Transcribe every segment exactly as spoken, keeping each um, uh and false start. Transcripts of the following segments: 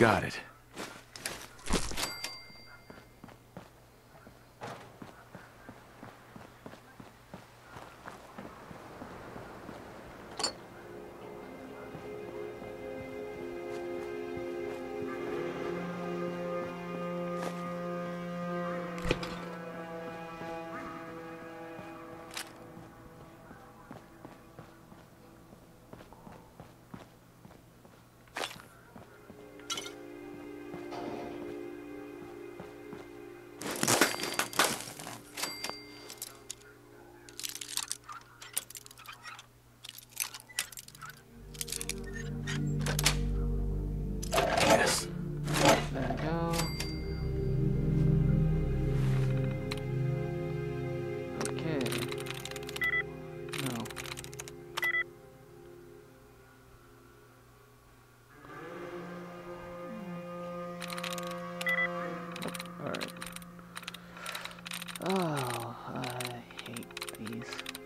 got it. Yes. There we go. Okay. No. Nope. Alright. Oh, I hate these.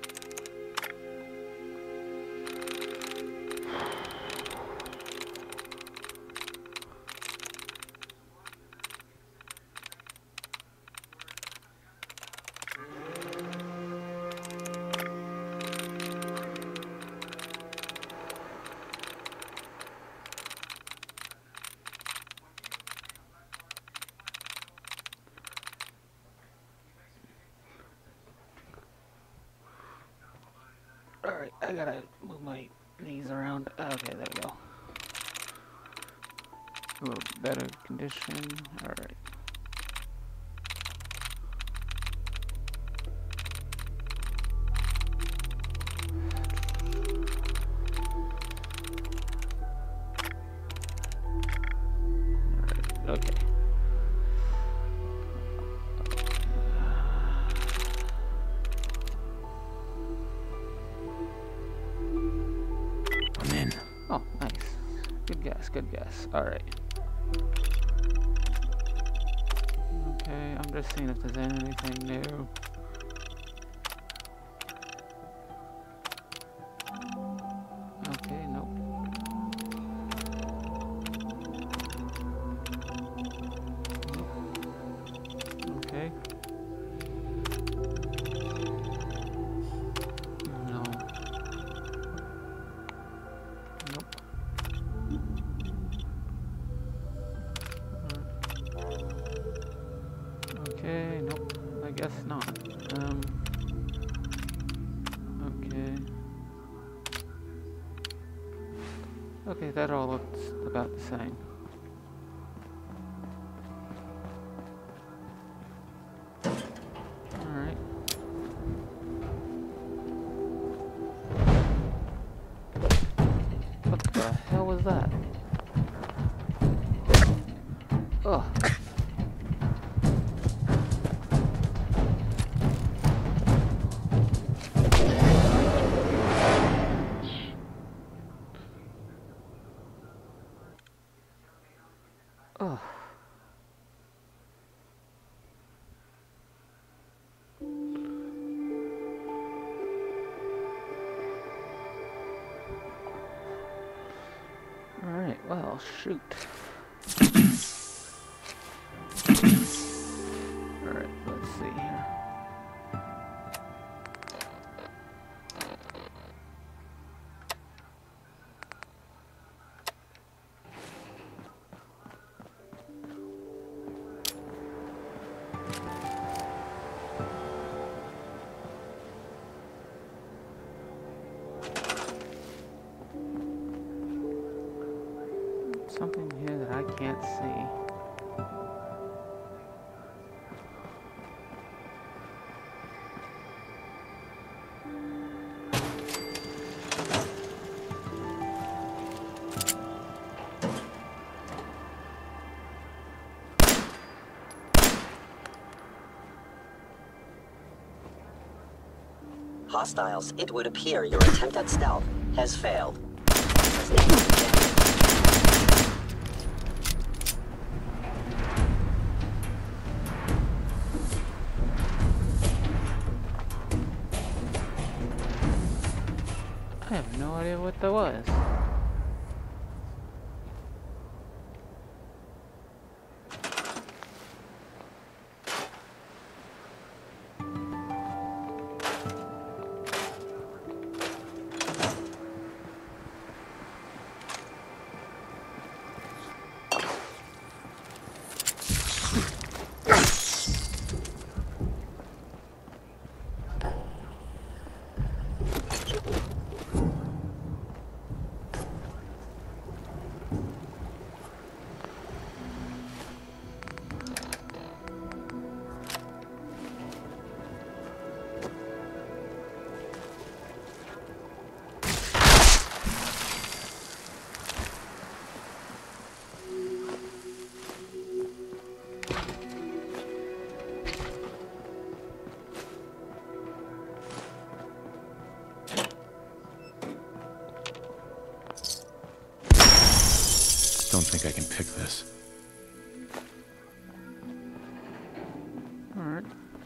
Alright, I gotta move my knees around. Okay, there we go. A little better condition. Alright. Okay. I'm in. Oh, nice. Good guess, good guess. Alright. Okay, I'm just seeing if there's anything new. Okay, nope. Nope. Okay. No. Nope. Okay, nope. I guess not. Um. Okay. Okay, that all looks about the same. Alright. What the hell was that? Ugh. Ugh. Alright, well, shoot. Alright, let's see here. Something here that I can't see. Hostiles, it would appear your attempt at stealth has failed. I have no idea what that was. think I can pick this. Alright.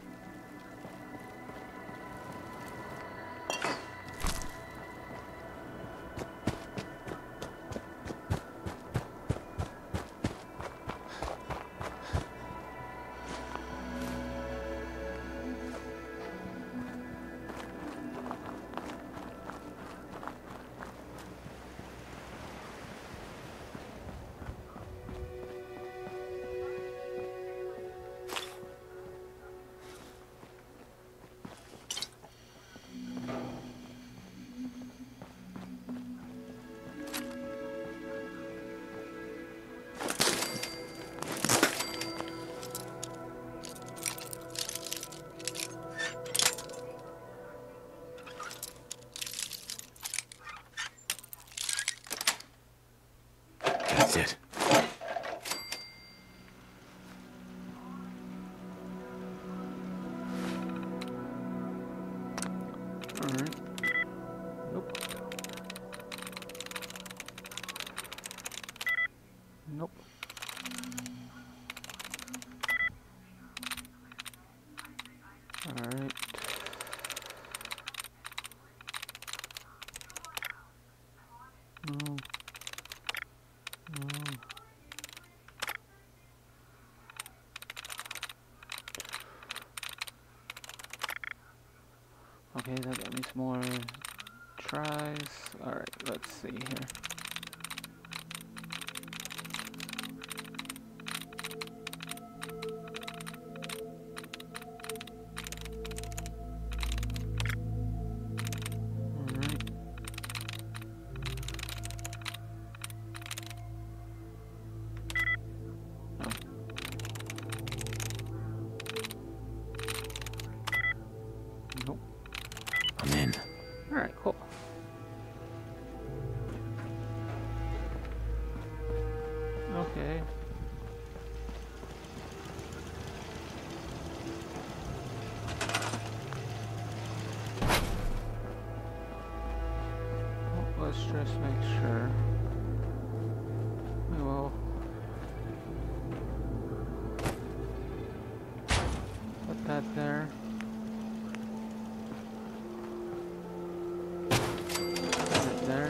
That's it. Alright. Nope. Nope. Alright. No. No. Okay, that got me some more tries. Alright, let's see here. Alright. Oh. Nope. I'm in. Alright, cool. Okay. Well, let's just make sure. We will put that there. Right there.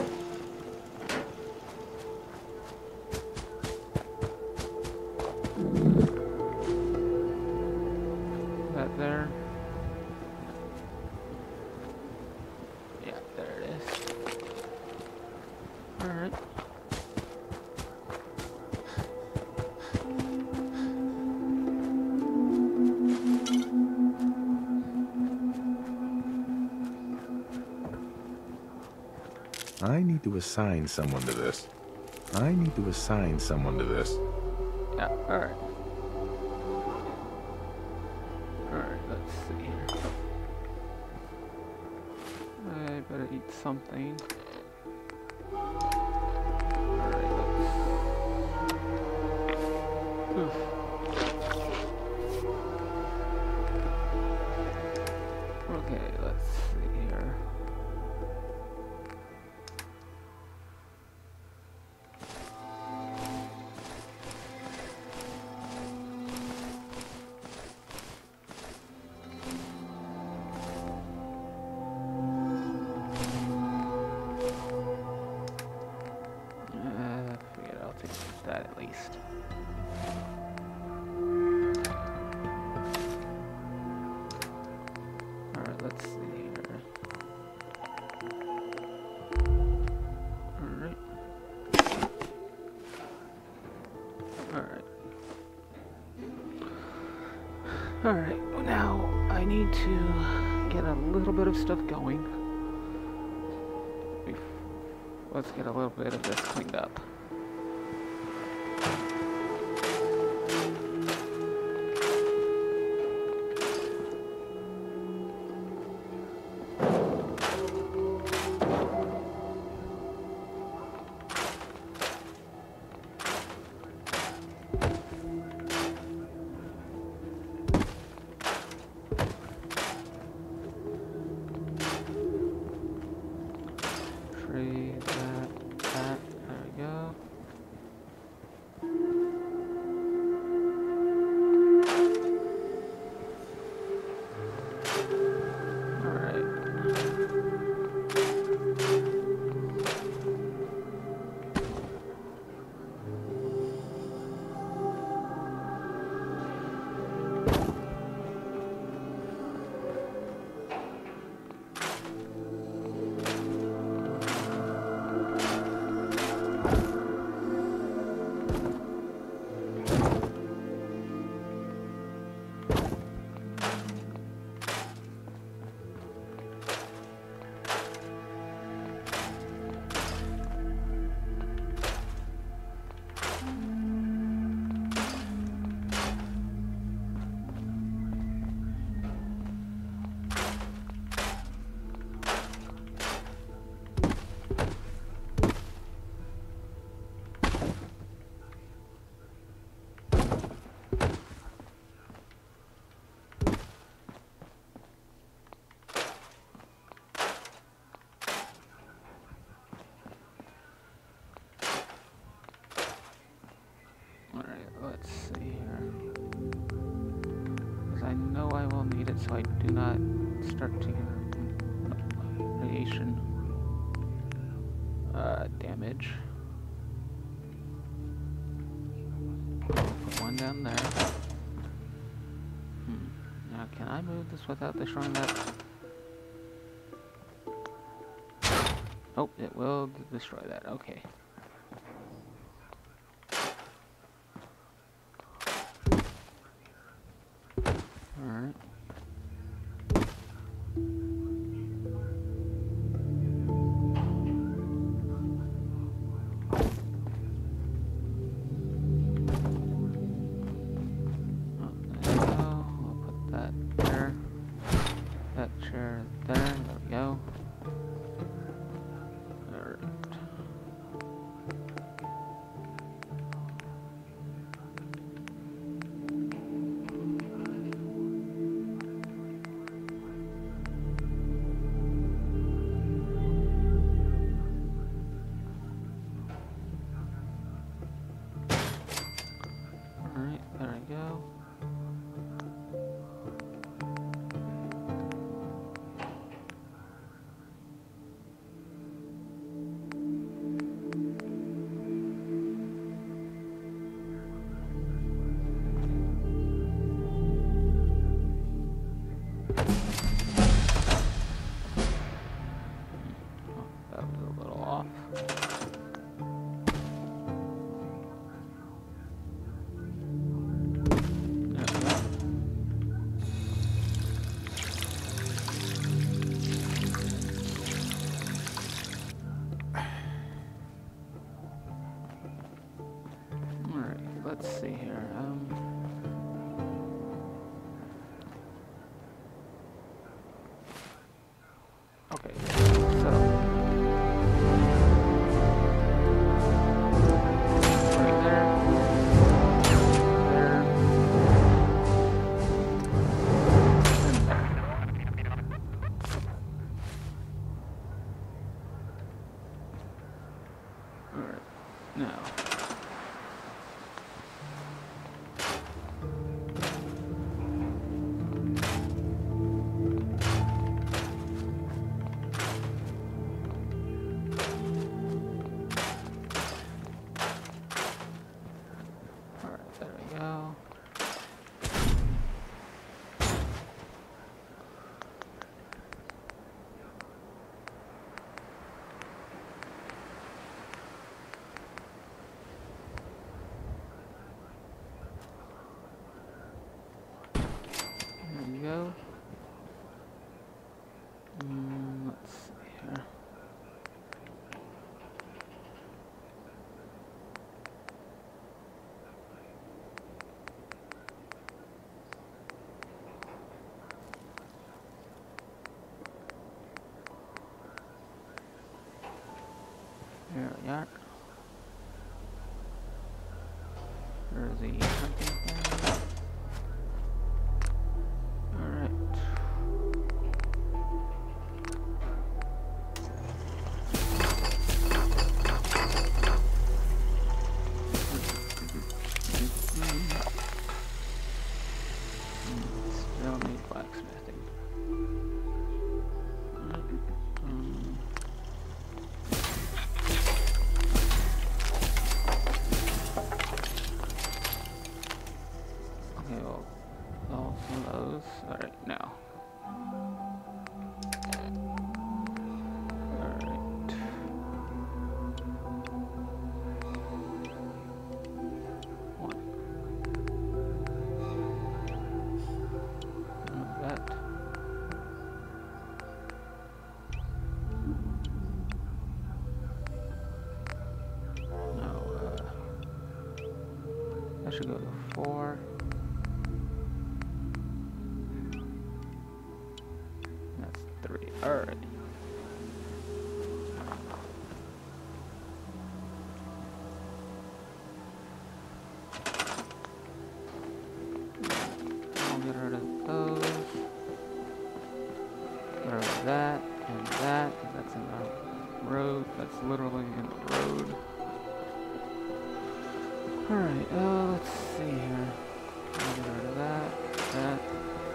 That there. Yeah, there it is. Alright. I need to assign someone to this. I need to assign someone to this. Yeah, alright. Alright, let's see here. I better eat something. Alright, let's... Oof. Okay, let's see here. Uh, forget it, I'll take that at least. Alright, let's see here. Alright. Alright. Alright, well now I need to get a little bit of stuff going. Bef- Let's get a little bit of this cleaned up. Trade that, that, there we go. I know I will need it so I do not start taking radiation uh, damage. Put one down there. Hmm. Now, can I move this without destroying that? Oh, it will destroy that. Okay. Alright. Let's see here. Um, okay, so right there, there, and there. All right, now. Go. Mm, let's see here. Here we are. There's the hunting thing. Still need blacksmithing. Um, okay, well, all of those. Alright, now. I should go to four. That's three. Alright. I'll get rid of those. Get rid of that and that. That's in the road. That's literally in the road. Alright, uh, let's see here. I'll get rid of that, that.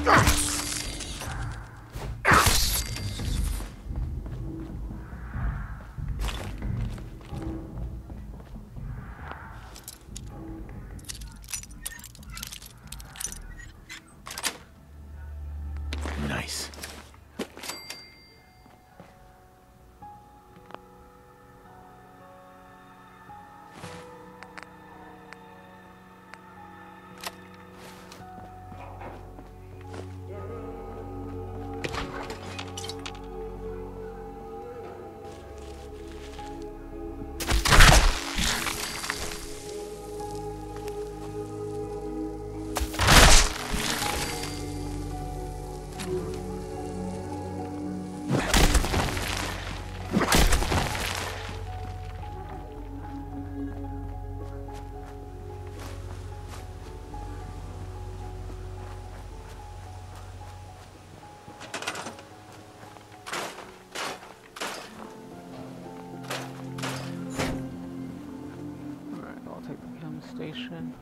Nice. Station.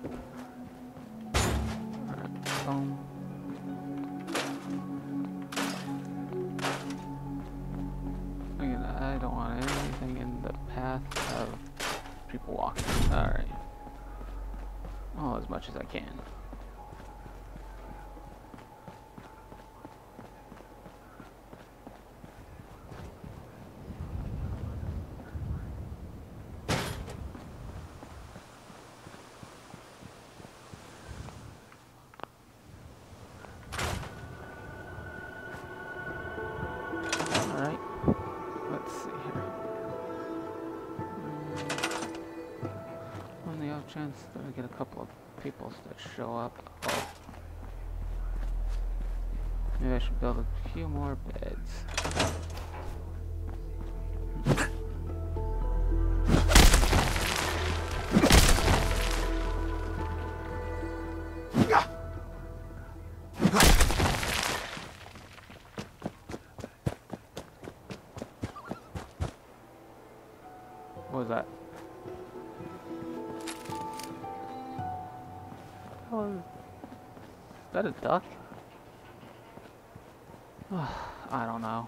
Alright, boom. Again, I don't want anything in the path of people walking. Alright. Oh, as much as I can. Chance that we get a couple of people that show up. Oh. Maybe I should build a few more beds. What was that? Oh, is that a duck? I don't know.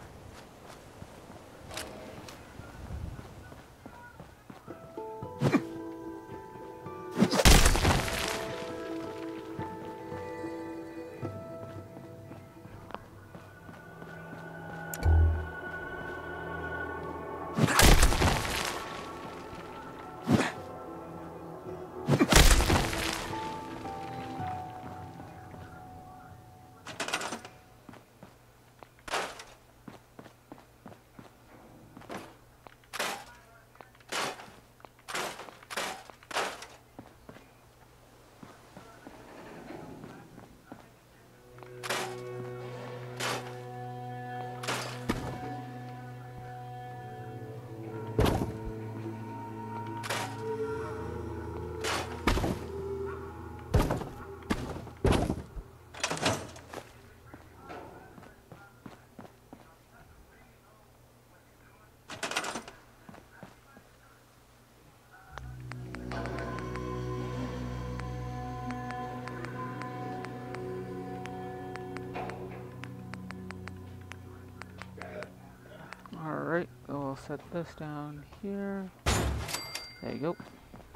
Alright, we'll set this down here. There you go.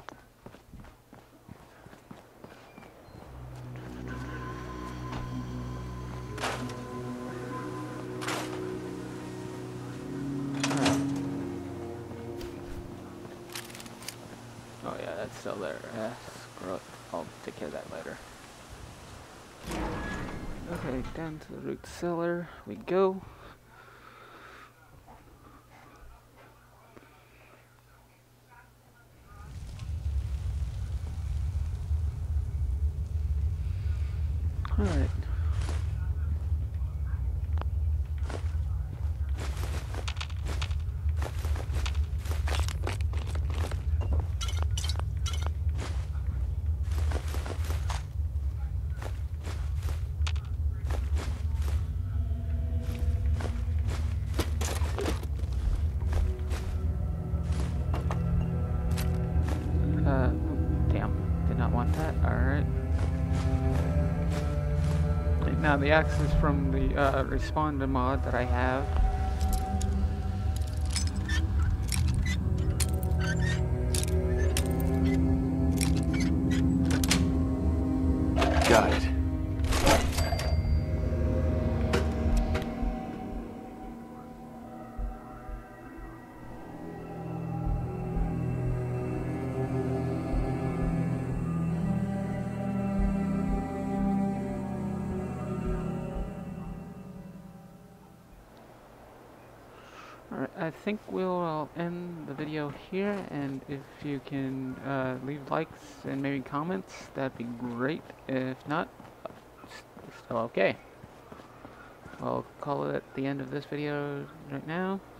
Oh yeah, that's still there. Eh, screw it. I'll take care of that later. Okay, down to the root cellar we go. Alright. Uh, damn. Did not want that. Alright. Now the axe is from the uh, Responder mod that I have. Got it. Alright, I think we'll end the video here, and if you can uh, leave likes and maybe comments, that'd be great. If not, still okay. I'll call it at the end of this video right now.